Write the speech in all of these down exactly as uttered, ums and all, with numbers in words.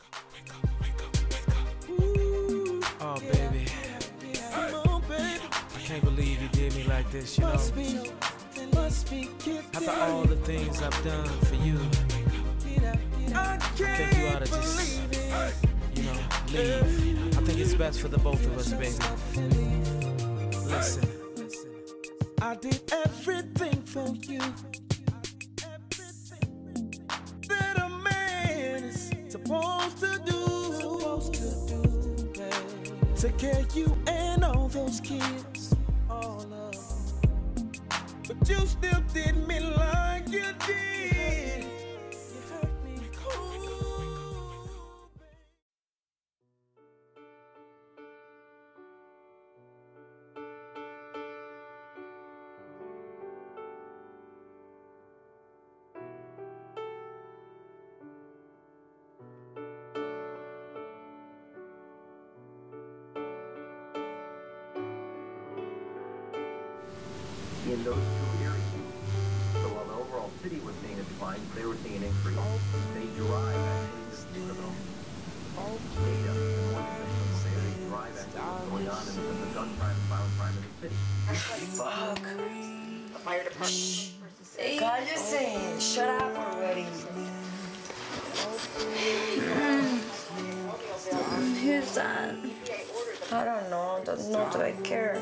Oh, baby. I can't believe you did me like this, you know. After all the things I've done for you, I think you ought to just, you know, leave. I think it's best for the both of us, baby. Listen. I did everything for you that a man is supposed to do. Supposed to do, babe. Take care of you and all those kids, all of them. But you still did me like you did. You hurt me. Ooh, babe. In those two areas. So while the overall city was seeing a decline, they were seeing an increase. They drive actually criminal data and more than just say they drive actually what's going on in the gun crime, violent crime in the city. Fuck. The fire department. God, just saying, shut up already. Who's that? I don't know. Don't know do I care.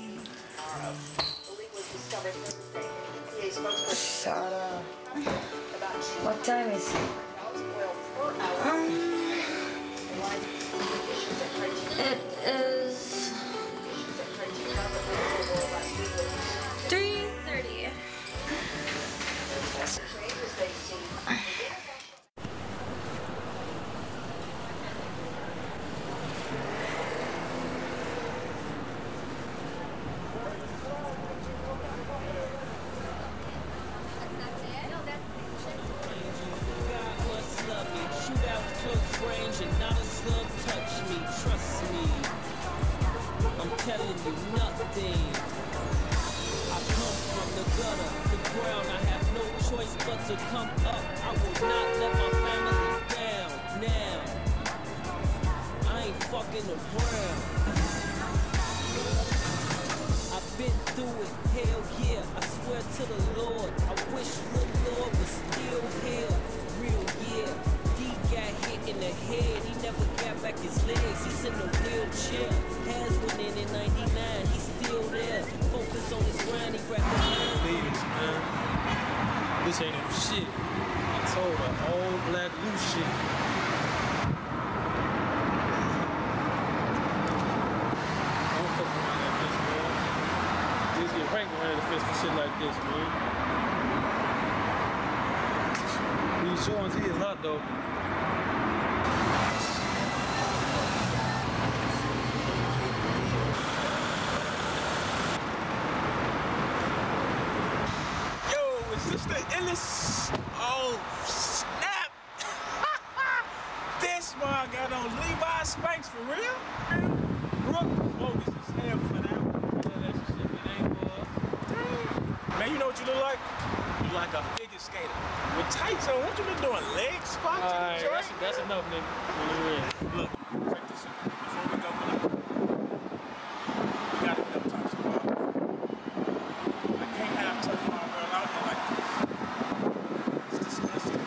Shut up. What time is it? Um, it is three thirty. Shootouts close range and not a slug touch me, trust me. I'm telling you nothing. I come from the gutter, the ground. I have no choice but to come up. I will not let my family down now. I ain't fucking around. I've been through it, hell yeah. I swear to the Lord, I wish the Lord was still here. Real yeah. He got hit in the head, he never got back his legs. He's in a wheelchair. Has went in in ninety-nine, he's still there. Focus on his grind, he grabbed the line. Please, man. This ain't no shit. I told her, old black loose shit. Don't fuck around like this, man. Just get pranked around the fist for shit like this, man. These joints, he is hot, though. Is this the illest? Oh, snap! This one I got on Levi Spanks for real? Brooke bogus as hell for that. Yeah, that's the shit that ain't for us. Damn. Man, you know what you look like? You like a figure skater with tights on. What you been doing? Leg squats? Alright, that's, that's enough, nigga. Look, check this out. Before we go, we gotta get up top some I can't have tough girl out here like this. It's disgusting.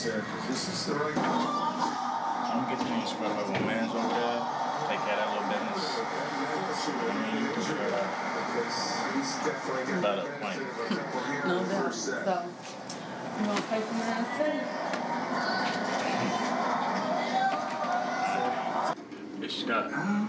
said, this is the right one. I'm gonna get you on spread like one man's over there. Take care of that little business. I mean, you can spread out. Better point. No doubt. So, you want to pay for my too? Hey, Scott.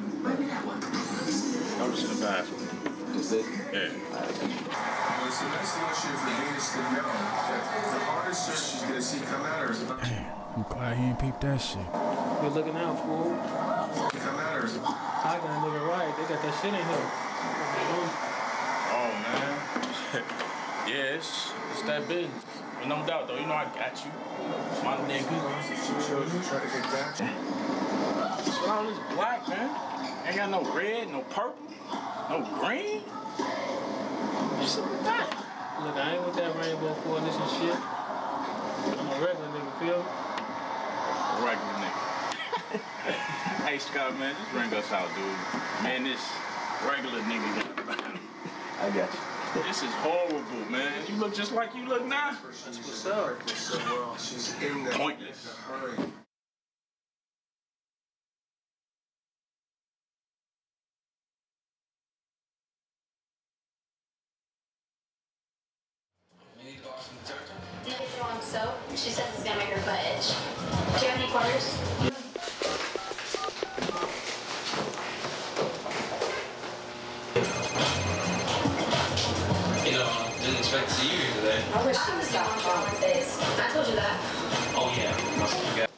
Go to the bathroom. Is it? Yeah. Well, it's a nice little shit for Venus to know that the hardest search she's gonna see come at her is about. I'm glad he ain't peeped that shit. Good looking out, fool. Come at her is. I got a nigga right. They got that shit in here. Oh, man. Yeah, it's, it's that business. But no doubt, though. You know I got you. My nigga. Try to get back. What's with all this black, man? Ain't got no red, no purple, no green. What's up with that? Look, I ain't with that rainbow coalition shit. I'm a regular nigga, feel? A regular nigga. Hey, Scott, man, just bring us out, dude. Man, this regular nigga. I got you. This is horrible, man. You look just like you look now. That's what's up. So well, she's in there. Pointless. Hurry. Soap. She says it's gonna make her butt itch. Do you have any quarters? You know, I didn't expect to see you here today. I wish she would stop on Wednesdays. I told you that. Oh yeah, must have forgot.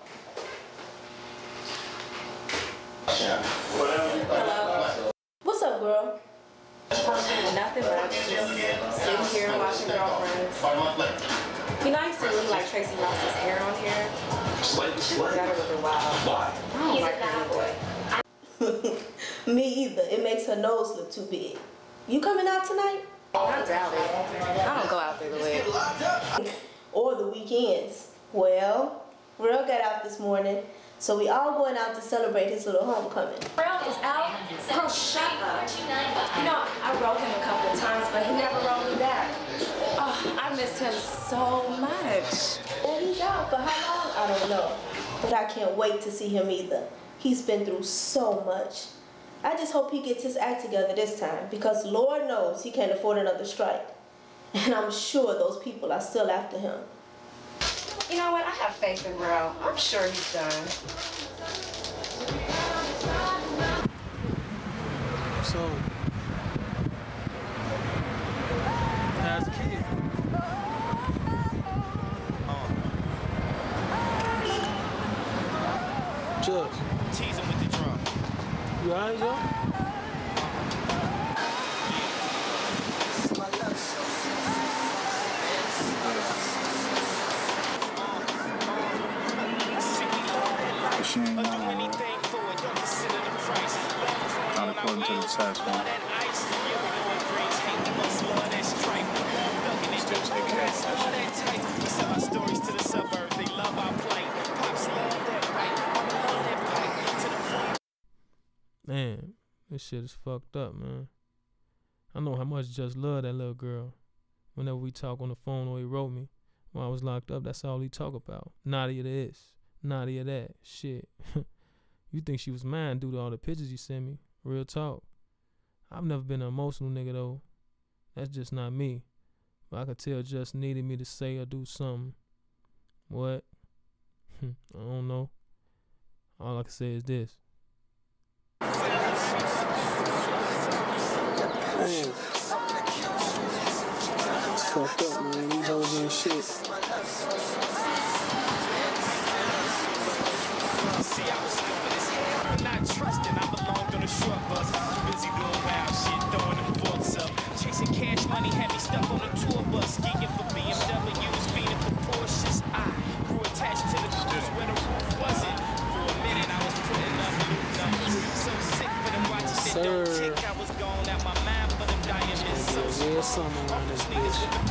Hello. What's up, girl? Nothing, but I'm just sitting here watching Girlfriends. You know, I used to really like Tracy Ross's hair on here. She was better with it wild. Why? I don't like her anyway. Me either. It makes her nose look too big. You coming out tonight? I doubt it. I don't go out there the way. Or the weekends. Well, Real got out this morning, so we all going out to celebrate his little homecoming. Real is out? Oh, shut up. You know, I wrote him a couple of times, but he never wrote me back. Oh, I missed him so much. Well, he's out for how long? I don't know. But I can't wait to see him either. He's been through so much. I just hope he gets his act together this time, because Lord knows he can't afford another strike. And I'm sure those people are still after him. You know what? I have faith in Real. I'm sure he's done. So, how's the kid? Chuck. Tease him with the drum. You alright, yo? She ain't lying, bro. Not according to the test, man. Still take care of that. We sell our stories to the suburbs. They love our plight. Pops love that pipe. Mama love that pipe. To the front. Man, this shit is fucked up, man. I know how much Just love that little girl. Whenever we talk on the phone or he wrote me while I was locked up, that's all he talk about. Naughty of this, naughty of that. Shit. You think she was mine due to all the pictures you sent me. Real talk. I've never been an emotional nigga though. That's just not me. But I could tell Just needed me to say or do something. What? I don't know. All I can say is this. Man. It's fucked up, man. These hoes ain't shit. See, I was stupid as hell. I'm not trusting. I belonged on a short bus. Too busy doing wild shit, throwing them forks up. Chasing cash money had me stuck on a tour bus. Geeking for B M Ws, beating for Porsches. I grew attached to the cruise where the roof wasn't. For a minute, I was putting up new numbers. So sick for them watches that don't tick. I was gone out my mind for them diamonds. So strong. All those niggas with the